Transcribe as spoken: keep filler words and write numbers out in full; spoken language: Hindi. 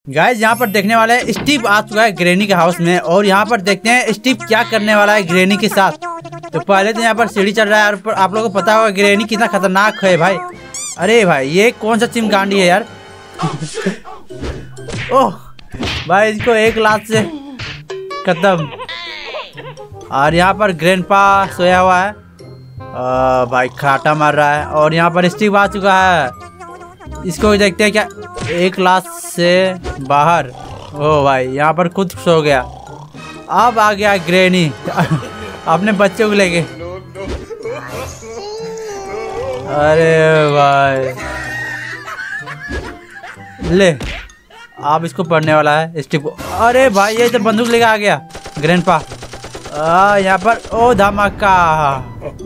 गाइस यहाँ पर देखने वाले हैं स्टीव आ चुका है ग्रैनी के हाउस में और यहाँ पर देखते हैं स्टीव क्या करने वाला है ग्रैनी के साथ। तो पहले तो यहाँ पर सीढ़ी चल रहा है और आप लोगों को पता होगा ग्रैनी कितना खतरनाक है भाई। अरे भाई ये कौन सा चिमगांडी है यार। ओह भाई इसको एक लात से खत्म। और यहाँ पर ग्रैंडपा सोया हुआ है। आ, भाई खाटा मार रहा है और यहाँ पर स्टीव आ चुका है। इसको देखते हैं क्या एक लाख से बाहर। ओ भाई यहाँ पर खुद सो गया। अब आ गया ग्रैनी अपने बच्चों को लेके। अरे भाई ले आप इसको पढ़ने वाला है स्टीव को। अरे भाई ये तो बंदूक लेके आ गया ग्रैंडपा। यहाँ पर ओ धमाका